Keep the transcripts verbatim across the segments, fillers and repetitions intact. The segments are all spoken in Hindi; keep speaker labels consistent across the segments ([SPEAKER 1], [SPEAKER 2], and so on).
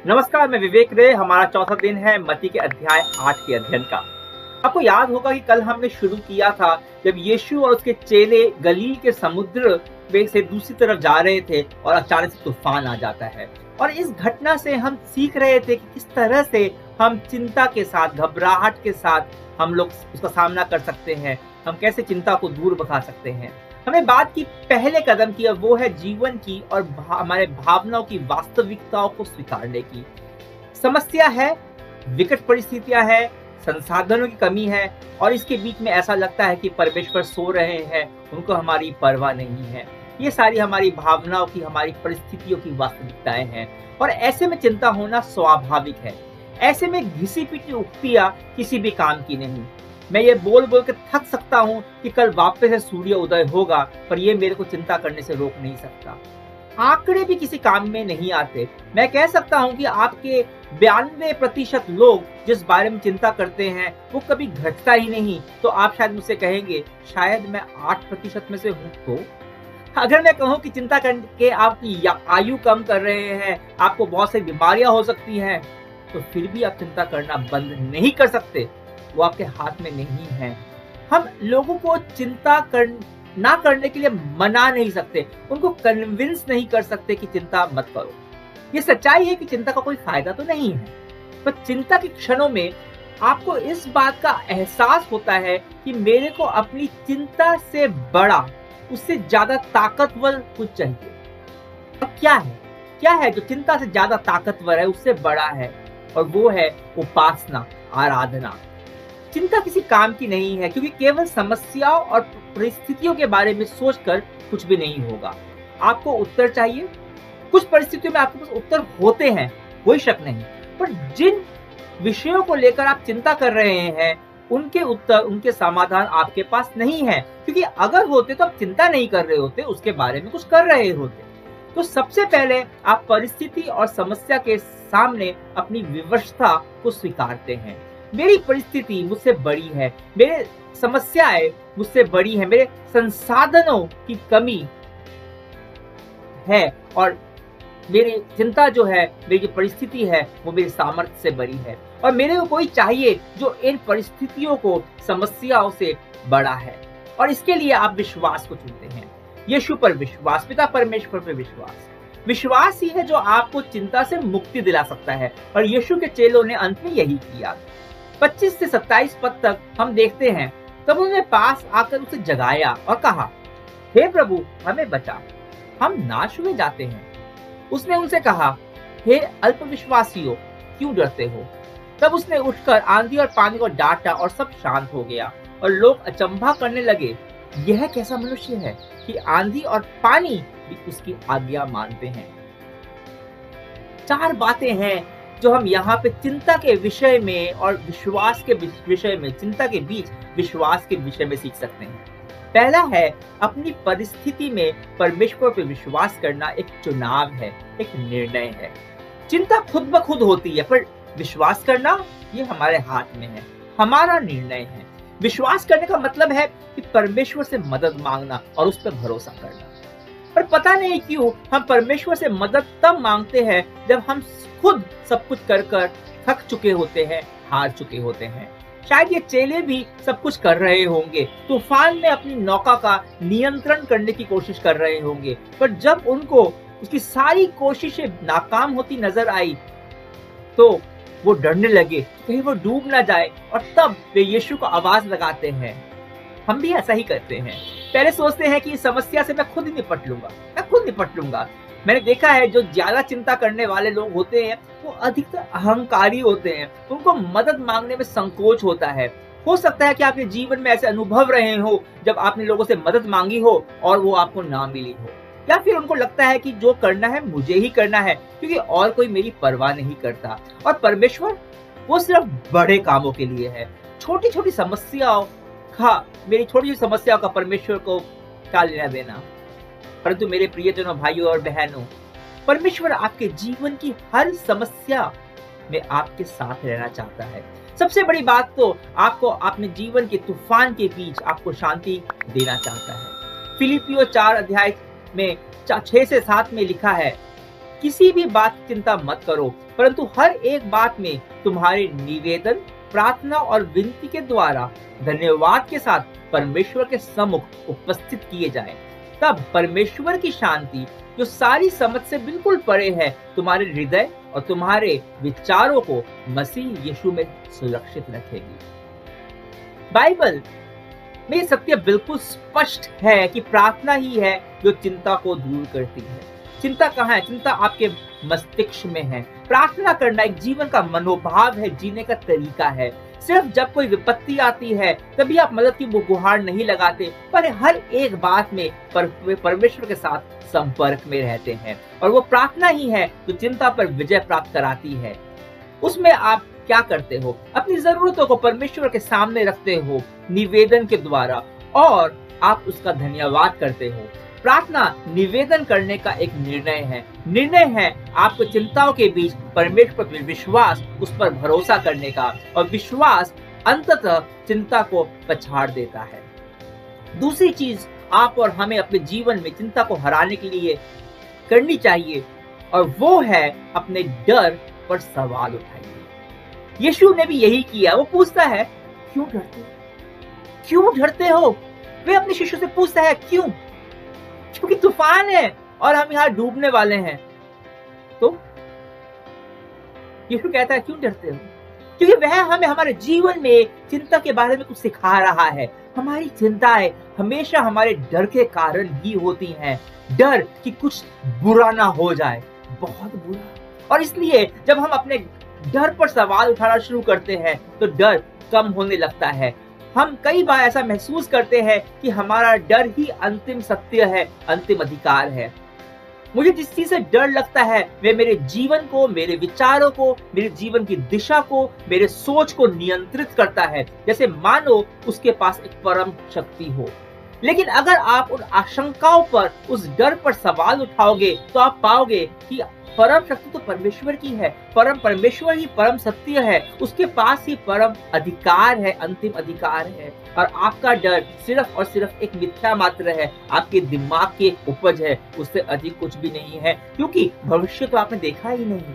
[SPEAKER 1] नमस्कार, मैं विवेक रे। हमारा चौथा दिन है मत्ती के अध्याय आठ के अध्ययन का। आपको याद होगा कि कल हमने शुरू किया था जब यीशु और उसके चेले गलील के समुद्र में से दूसरी तरफ जा रहे थे और अचानक से तूफान आ जाता है। और इस घटना से हम सीख रहे थे कि किस तरह से हम चिंता के साथ, घबराहट के साथ हम लोग उसका सामना कर सकते हैं, हम कैसे चिंता को दूर भगा सकते हैं। हमें बात की पहले कदम की, वो है जीवन की और भा, हमारे भावनाओं की वास्तविकताओं को स्वीकारने की। समस्या है, विकट परिस्थितियां है, संसाधनों की कमी है और इसके बीच में ऐसा लगता है कि परमेश्वर सो रहे हैं, उनको हमारी परवाह नहीं है। ये सारी हमारी भावनाओं की, हमारी परिस्थितियों की वास्तविकताएं हैं और ऐसे में चिंता होना स्वाभाविक है। ऐसे में घिसी पिटी उक्तियां किसी भी काम की नहीं। मैं ये बोल बोल के थक सकता हूँ कि कल वापस से सूर्य उदय होगा, पर ये मेरे को चिंता करने से रोक नहीं सकता। आंकड़े भी किसी काम में नहीं आते। मैं कह सकता हूँ कि आपके बयानवे प्रतिशत लोग जिस बारे में चिंता करते हैं वो कभी घटता ही नहीं। तो आप शायद मुझसे कहेंगे, शायद मैं आठ प्रतिशत में से हूँ। तो अगर मैं कहूँ कि चिंता करके आपकी आयु कम कर रहे हैं, आपको बहुत सारी बीमारियां हो सकती हैं, तो फिर भी आप चिंता करना बंद नहीं कर सकते। वो आपके हाथ में नहीं है। हम लोगों को चिंता कर ना करने के लिए मना नहीं सकते, उनको कन्विंस नहीं कर सकते कि चिंता मत करो। ये सच्चाई है कि चिंता का कोई फायदा तो नहीं है, पर चिंता के क्षणों में आपको इस बात का एहसास होता है कि मेरे को अपनी चिंता से बड़ा, उससे ज्यादा ताकतवर कुछ चाहिए। और क्या है क्या है जो चिंता से ज्यादा ताकतवर है, उससे बड़ा है, और वो है उपासना, आराधना। चिंता किसी काम की नहीं है, क्योंकि केवल समस्याओं और परिस्थितियों के बारे में सोचकर कुछ भी नहीं होगा। आपको उत्तर चाहिए। कुछ परिस्थितियों में आपके पास उत्तर होते हैं, कोई शक नहीं, पर जिन विषयों को लेकर आप चिंता कर रहे हैं उनके उत्तर, उनके समाधान आपके पास नहीं है। क्योंकि अगर होते तो आप चिंता नहीं कर रहे होते, उसके बारे में कुछ कर रहे होते। तो सबसे पहले आप परिस्थिति और समस्या के सामने अपनी विवशता को स्वीकारते हैं। मेरी परिस्थिति मुझसे बड़ी है, मेरे समस्याएं मुझसे बड़ी है, मेरे संसाधनों की कमी है और मेरी चिंता जो है, मेरी जो परिस्थिति है वो मेरी सामर्थ्य से बड़ी है, और मेरे को कोई चाहिए जो इन परिस्थितियों को, समस्याओं से बड़ा है। और इसके लिए आप विश्वास को चुनते हैं। यीशु पर विश्वास, पिता परमेश्वर पर विश्वास। विश्वास ही है जो आपको चिंता से मुक्ति दिला सकता है, और यीशु के चेलों ने अंत में यही किया। पच्चीस से सत्ताईस पद तक हम देखते हैं, तब उन्होंने पास आकर उसे जगाया और कहा, हे प्रभु हमें बचा, हम नाश हुए जाते हैं। उसने उनसे कहा, हे अल्पविश्वासियों, क्यों डरते हो? तब उसने उठकर आंधी और पानी को डांटा और सब शांत हो गया, और लोग अचंभा करने लगे, यह कैसा मनुष्य है कि आंधी और पानी भी उसकी आज्ञा मानते हैं। चार बातें हैं जो हम यहाँ पे चिंता के विषय में और विश्वास के विषय में, चिंता के बीच विश्वास के विषय में सीख सकते हैं। पहला है, अपनी परिस्थिति में परमेश्वर पर विश्वास करना एक चुनाव है, एक निर्णय है। चिंता खुद ब खुद होती है, पर विश्वास करना ये हमारे हाथ में है, हमारा निर्णय है। विश्वास करने का मतलब है कि परमेश्वर से मदद मांगना और उस पर भरोसा करना। पर पता नहीं क्यों हम परमेश्वर से मदद तब मांगते हैं जब हम खुद सब कुछ कर कर थक चुके होते हैं, हार चुके होते हैं। शायद ये चेले भी सब कुछ कर रहे होंगे, तूफान में अपनी नौका का नियंत्रण करने की कोशिश कर रहे होंगे, पर जब उनको उसकी सारी कोशिशें नाकाम होती नजर आई तो वो डरने लगे कहीं वो डूब ना जाए, और तब वे यीशु को आवाज लगाते हैं। हम भी ऐसा ही करते हैं। पहले सोचते हैं कि इस समस्या से मैं खुद ही निपट लूंगा, मैं खुद निपट लूंगा। मैंने देखा है जो ज्यादा चिंता करने वाले लोग होते हैं वो अधिकतर अहंकारी होते हैं, उनको मदद मांगने में संकोच होता है। हो सकता है कि आपके जीवन में ऐसे अनुभव रहे हो जब आपने लोगों से मदद मांगी हो और वो आपको ना मिली हो, या फिर उनको लगता है कि जो करना है मुझे ही करना है, क्योंकि और कोई मेरी परवाह नहीं करता। और परमेश्वर वो सिर्फ बड़े कामों के लिए है। छोटी छोटी समस्याओं का, मेरी छोटी छोटी समस्याओं का परमेश्वर को क्या लेना देना। परंतु मेरे प्रियजनों, भाइयों और बहनों, परमेश्वर आपके जीवन की हर समस्या में आपके साथ रहना चाहता है। सबसे बड़ी बात तो आपको अपने जीवन के तूफान के बीच आपको शांति देना चाहता है। फिलिपियो चार अध्याय में छह से सात में लिखा है, किसी भी बात की चिंता मत करो, परंतु हर एक बात में तुम्हारे निवेदन, प्रार्थना और विनती के द्वारा धन्यवाद के साथ परमेश्वर के सम्मुख उपस्थित किए जाएं। तब परमेश्वर की शांति, जो सारी समझ से बिल्कुल परे है, तुम्हारे हृदय और तुम्हारे विचारों को मसीह यीशु में सुरक्षित रखेगी। बाइबल में ये सत्य बिल्कुल स्पष्ट है कि प्रार्थना ही है जो चिंता को दूर करती है। चिंता कहाँ है? चिंता आपके मस्तिष्क में है। प्रार्थना करना एक जीवन का मनोभाव है, जीने का तरीका है। सिर्फ जब कोई विपत्ति आती है तभी आप मदद की गुहार नहीं लगाते, पर हर एक बात में परमेश्वर के साथ संपर्क में रहते हैं। और वो प्रार्थना ही है जो चिंता पर विजय प्राप्त कराती है। उसमें आप क्या करते हो? अपनी जरूरतों को परमेश्वर के सामने रखते हो निवेदन के द्वारा, और आप उसका धन्यवाद करते हो। प्रार्थना निवेदन करने का एक निर्णय है। निर्णय है आपको चिंताओं के बीच परमेश्वर पर विश्वास, उस पर भरोसा करने का, और विश्वास अंततः चिंता को पछाड़ देता है। दूसरी चीज आप और हमें अपने जीवन में चिंता को हराने के लिए करनी चाहिए, और वो है अपने डर पर सवाल उठाइए। यीशु ने भी यही किया। वो पूछता है, क्यों डरते हो? क्यों डरते हो? वे अपने शिष्य से पूछता है, क्यों? क्योंकि तूफान है और हम यहाँ डूबने वाले हैं। तो यीशु कहता है, क्यों डरते हो? क्योंकि वह हमें हमारे जीवन में चिंता के बारे में कुछ सिखा रहा है। हमारी चिंताएं हमेशा हमारे डर के कारण ही होती हैं। डर कि कुछ बुरा ना हो जाए, बहुत बुरा। और इसलिए जब हम अपने डर पर सवाल उठाना शुरू करते हैं तो डर कम होने लगता है। हम कई बार ऐसा महसूस करते हैं कि हमारा डर ही अंतिम सत्य है, अंतिम अधिकार है। मुझे जिस चीज से डर लगता है वे मेरे जीवन को, मेरे विचारों को, मेरे जीवन की दिशा को, मेरे सोच को नियंत्रित करता है, जैसे मानो उसके पास एक परम शक्ति हो। लेकिन अगर आप उन आशंकाओं पर, उस डर पर सवाल उठाओगे तो आप पाओगे कि परम शक्ति तो परमेश्वर की है। परम परमेश्वर ही परम सत्य है। उसके पास ही परम अधिकार है, अंतिम अधिकार है। और आपका डर सिर्फ और सिर्फ एक मिथ्या मात्र है, आपके दिमाग की एक उपज है, उससे अधिक कुछ भी नहीं है, क्योंकि भविष्य तो आपने देखा ही नहीं।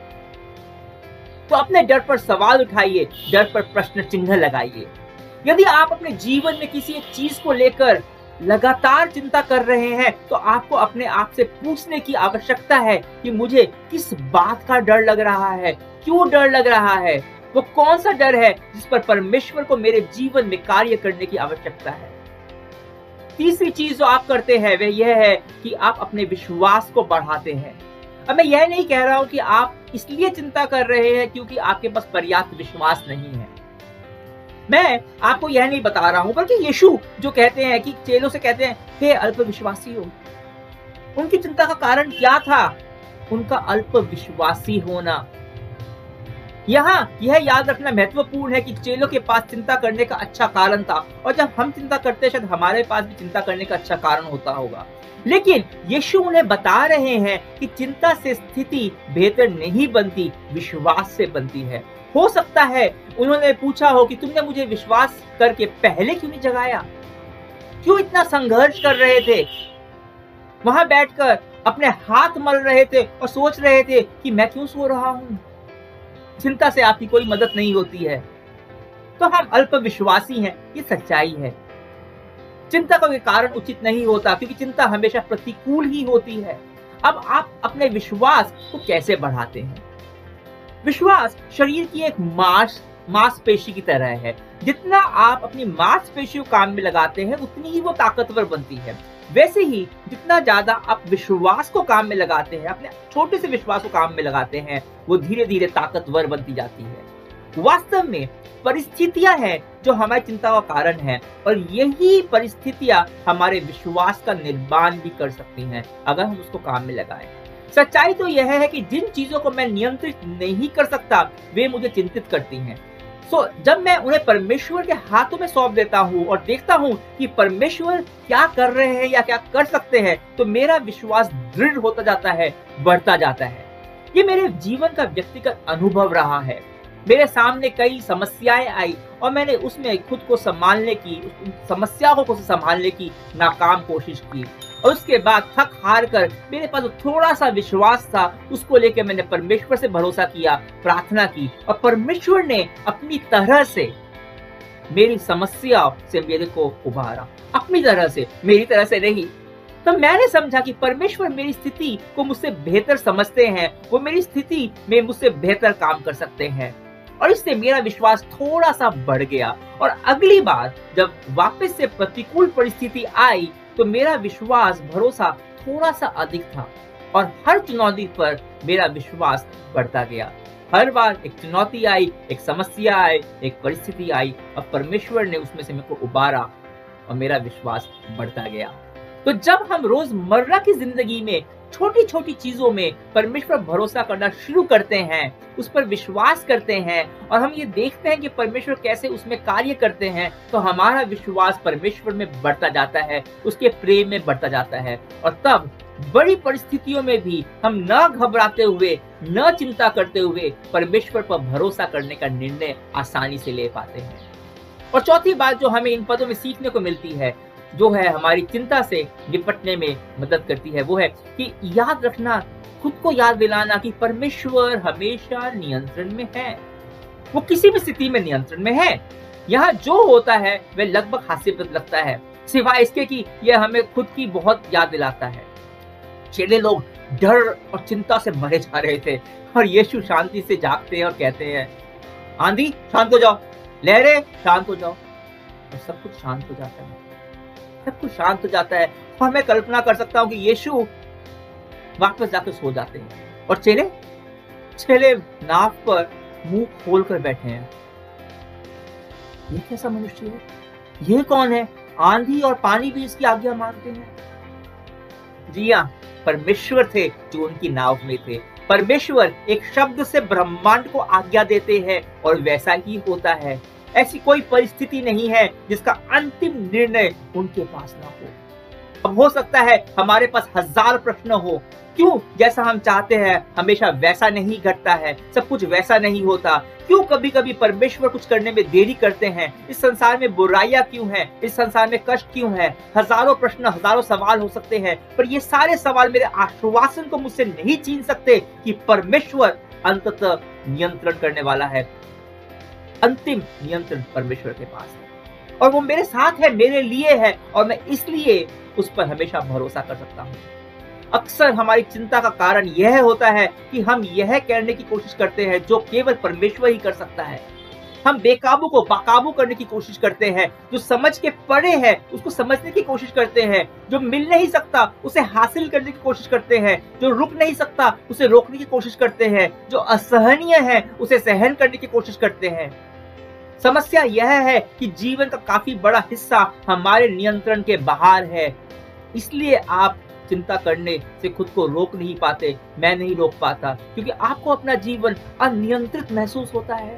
[SPEAKER 1] तो अपने डर पर सवाल उठाइए, डर पर प्रश्न चिन्ह लगाइए। यदि आप अपने जीवन में किसी एक चीज को लेकर लगातार चिंता कर रहे हैं तो आपको अपने आप से पूछने की आवश्यकता है कि मुझे किस बात का डर लग रहा है, क्यों डर लग रहा है, वो कौन सा डर है जिस पर परमेश्वर को मेरे जीवन में कार्य करने की आवश्यकता है। तीसरी चीज जो आप करते हैं वह यह है कि आप अपने विश्वास को बढ़ाते हैं। अब मैं यह नहीं कह रहा हूं कि आप इसलिए चिंता कर रहे हैं क्योंकि आपके पास पर्याप्त विश्वास नहीं है। मैं आपको यह नहीं बता रहा हूं, बल्कि यीशु जो कहते हैं कि चेलों से कहते हैं, हे अल्पविश्वासी हो। उनकी चिंता का कारण क्या था? उनका अल्पविश्वासी होना। यहाँ यह याद रखना महत्वपूर्ण है कि चेलों के पास चिंता करने का अच्छा कारण था, और जब हम चिंता करते हैं शायद हमारे पास भी चिंता करने का अच्छा कारण होता होगा। लेकिन यीशु उन्हें बता रहे हैं कि चिंता से स्थिति बेहतर नहीं बनती, विश्वास से बनती है। हो सकता है उन्होंने पूछा हो कि तुमने मुझे विश्वास करके पहले क्यों नहीं जगाया? क्यों इतना संघर्ष कर रहे थे? वहां बैठकर अपने हाथ मल रहे थे और सोच रहे थे कि मैं क्यों सो रहा हूं। चिंता से आपकी कोई मदद नहीं होती है। तो हम अल्प विश्वासी हैं, ये सच्चाई है। चिंता का कोई कारण उचित नहीं होता, क्योंकि चिंता हमेशा प्रतिकूल ही होती है। अब आप अपने विश्वास को कैसे बढ़ाते हैं? विश्वास शरीर की एक मांस मांसपेशी की तरह है। जितना आप अपनी मांसपेशियों काम में लगाते हैं उतनी ही वो ताकतवर बनती है। वैसे ही जितना ज्यादा आप विश्वास को काम में लगाते हैं, अपने छोटे से विश्वास को काम में लगाते हैं, वो धीरे धीरे ताकतवर बनती जाती है। वास्तव में परिस्थितियां हैं जो हमारी चिंता का कारण है, और यही परिस्थितियां हमारे विश्वास का निर्माण भी कर सकती हैं अगर हम उसको काम में लगाएं। सच्चाई तो यह है कि जिन चीजों को मैं नियंत्रित नहीं कर सकता वे मुझे चिंतित करती हैं। सो जब मैं उन्हें परमेश्वर के हाथों में सौंप देता हूँ और देखता हूँ कि परमेश्वर क्या कर रहे हैं या क्या कर सकते हैं, तो मेरा विश्वास दृढ़ होता जाता है, बढ़ता जाता है। ये मेरे जीवन का व्यक्तिगत अनुभव रहा है। मेरे सामने कई समस्याएं आई और मैंने उसमें खुद को संभालने की, उन समस्याओं को संभालने की नाकाम कोशिश की। और उसके बाद थक हार कर मेरे पास थोड़ा सा विश्वास था, उसको लेकर मैंने परमेश्वर से भरोसा किया, प्रार्थना की, और परमेश्वर ने अपनी तरह से मेरी समस्या से मेरे को उबारा, अपनी तरह से, मेरी तरह से नहीं। तो मैंने समझा कि परमेश्वर मेरी स्थिति को मुझसे बेहतर समझते हैं, वो मेरी स्थिति में मुझसे बेहतर काम कर सकते हैं, और इससे मेरा विश्वास थोड़ा सा बढ़ गया। और अगली बार जब वापस से प्रतिकूल परिस्थिति आई तो मेरा विश्वास, भरोसा थोड़ा सा अधिक था, और हर चुनौती पर मेरा विश्वास बढ़ता गया। हर बार एक चुनौती आई, एक समस्या आई, एक परिस्थिति आई, और परमेश्वर ने उसमें से मेरे को उबारा और मेरा विश्वास बढ़ता गया। तो जब हम रोजमर्रा की जिंदगी में छोटी छोटी चीजों में परमेश्वर भरोसा करना शुरू करते हैं, उस पर विश्वास करते हैं, और हम ये देखते हैं कि परमेश्वर कैसे उसमें कार्य करते हैं, तो हमारा विश्वास परमेश्वर में बढ़ता जाता है, उसके प्रेम में बढ़ता जाता है। और तब बड़ी परिस्थितियों में भी हम न घबराते हुए, न चिंता करते हुए परमेश्वर पर भरोसा करने का निर्णय आसानी से ले पाते हैं। और चौथी बात जो हमें इन पदों में सीखने को मिलती है, जो है हमारी चिंता से निपटने में मदद करती है, वो है कि याद रखना, खुद को याद दिलाना कि परमेश्वर हमेशा नियंत्रण में है। वो किसी भी स्थिति में नियंत्रण में है। यहाँ जो होता है वह लगभग हास्यास्पद लगता है, सिवाय इसके कि यह हमें खुद की बहुत याद दिलाता है। चेले लोग डर और चिंता से मरे जा रहे थे, और यीशु शांति से जागते हैं और कहते हैं, आंधी शांत हो जाओ, लहरें शांत हो जाओ, और सब कुछ शांत हो जाता है, सब कुछ शांत हो जाता है। और मैं कल्पना कर सकता हूं कि यीशु वापस जाकर सो जाते हैं, और चेले चेले नाव पर मुंह खोल कर बैठे हैं। ये कैसा मनुष्य है? ये कौन है? आंधी और पानी भी इसकी आज्ञा मानते हैं। जी हाँ, परमेश्वर थे जो उनकी नाव में थे। परमेश्वर एक शब्द से ब्रह्मांड को आज्ञा देते हैं और वैसा ही होता है। ऐसी कोई परिस्थिति नहीं है जिसका अंतिम निर्णय उनके पास ना हो। अब हो सकता है हमारे पास हजार प्रश्न हो, क्यों जैसा हम चाहते हैं हमेशा वैसा नहीं घटता है, सब कुछ वैसा नहीं होता, क्यों कभी कभी परमेश्वर कुछ करने में देरी करते हैं, इस संसार में बुराइयां क्यों हैं, इस संसार में कष्ट क्यों है। हजारों प्रश्न, हजारों सवाल हो सकते हैं, पर ये सारे सवाल मेरे आश्वासन को मुझसे नहीं छीन सकते कि परमेश्वर अंततः नियंत्रण करने वाला है। अंतिम नियंत्रण परमेश्वर के पास है, और वो मेरे साथ है, मेरे लिए है, और मैं इसलिए उस पर हमेशा भरोसा कर सकता हूँ। अक्सर हमारी चिंता का कारण यह होता है कि हम यह करने की कोशिश करते हैं जो केवल परमेश्वर ही कर सकता है। हम बेकाबू को बाकाबू करने की कोशिश करते हैं, जो समझ के परे है उसको समझने की कोशिश करते हैं, जो मिल नहीं सकता उसे हासिल करने की कोशिश करते हैं, जो रुक नहीं सकता उसे रोकने की कोशिश करते हैं, जो असहनीय है उसे सहन करने की कोशिश करते हैं। समस्या यह है कि जीवन का काफी बड़ा हिस्सा हमारे नियंत्रण के बाहर है, इसलिए आप चिंता करने से खुद को रोक नहीं पाते। मैं नहीं रोक पाता क्योंकि आपको अपना जीवन अनियंत्रित महसूस होता है।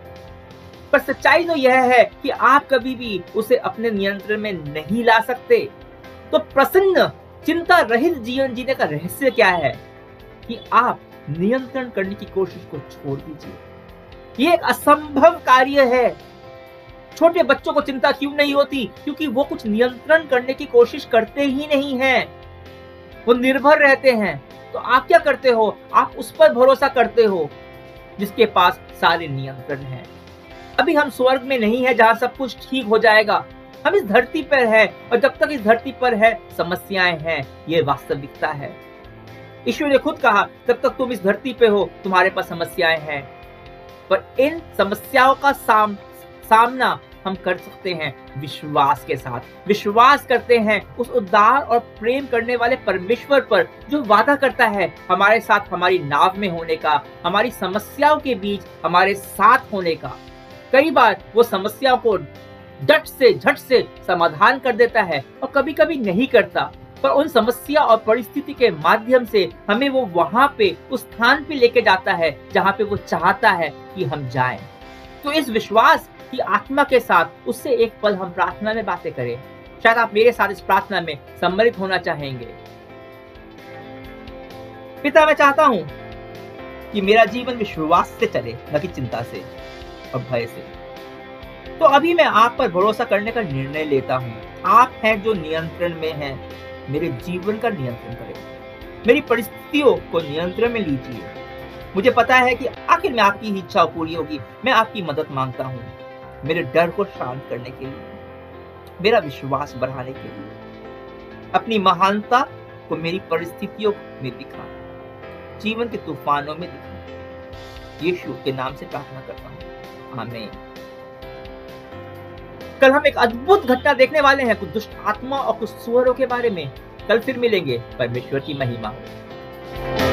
[SPEAKER 1] पर सच्चाई तो यह है कि आप कभी भी उसे अपने नियंत्रण में नहीं ला सकते। तो प्रसन्न, चिंता रहित जीवन जीने का रहस्य क्या है? कि आप नियंत्रण करने की कोशिश को छोड़ दीजिए। ये एक असंभव कार्य है। छोटे बच्चों को चिंता क्यों नहीं होती? क्योंकि वो कुछ नियंत्रण करने की कोशिश करते ही नहीं हैं, वो निर्भर रहते हैं। तो आप क्या करते हो? आप उस पर भरोसा करते हो जिसके पास सारे नियंत्रण हैं। अभी हम स्वर्ग में नहीं है जहां सब कुछ ठीक हो जाएगा, हम इस धरती पर है, और जब तक इस धरती पर है समस्याएं हैं, ये वास्तविकता है। ईश्वर ने खुद कहा, जब तक तुम इस धरती पे हो तुम्हारे पास समस्याएं हैं, पर इन समस्याओं का साम, सामना हम कर सकते हैं विश्वास के साथ। विश्वास करते हैं उस उदार और प्रेम करने वाले परमेश्वर पर जो वादा करता है हमारे साथ हमारी नाव में होने का, हमारी समस्याओं के बीच हमारे साथ होने का। कई बार वो समस्याओं को डट से झट से समाधान कर देता है और कभी कभी नहीं करता, पर उन समस्या और परिस्थिति के माध्यम से हमें वो वहां पे उस स्थान पे लेके जाता है जहां पे वो चाहता है कि हम जाएं। तो इस विश्वास की आत्मा के साथ उससे एक पल हम प्रार्थना में बातें करें। शायद आप मेरे साथ इस प्रार्थना में सम्मिलित होना चाहेंगे। पिता, मैं चाहता हूं कि मेरा जीवन विश्वास से चले, न कि चिंता से और भय से। तो अभी मैं आप पर भरोसा करने का निर्णय लेता हूँ। आप हैं जो नियंत्रण में हैं, मेरे जीवन का नियंत्रण करें। मेरी परिस्थितियों को नियंत्रण में लीजिए। मुझे पता है कि आखिर में आपकी ही इच्छा पूरी होगी। मैं आपकी मदद मांगता हूँ, मेरे डर को शांत करने के लिए, मेरा विश्वास बढ़ाने के लिए। अपनी महानता को मेरी परिस्थितियों में दिखा, जीवन के तूफानों में दिखा। यीशु के नाम से प्रार्थना करता हूँ, आमीन। कल हम एक अद्भुत घटना देखने वाले हैं, कुछ दुष्ट आत्मा और कुछ सुअरों के बारे में। कल फिर मिलेंगे। परमेश्वर की महिमा हो।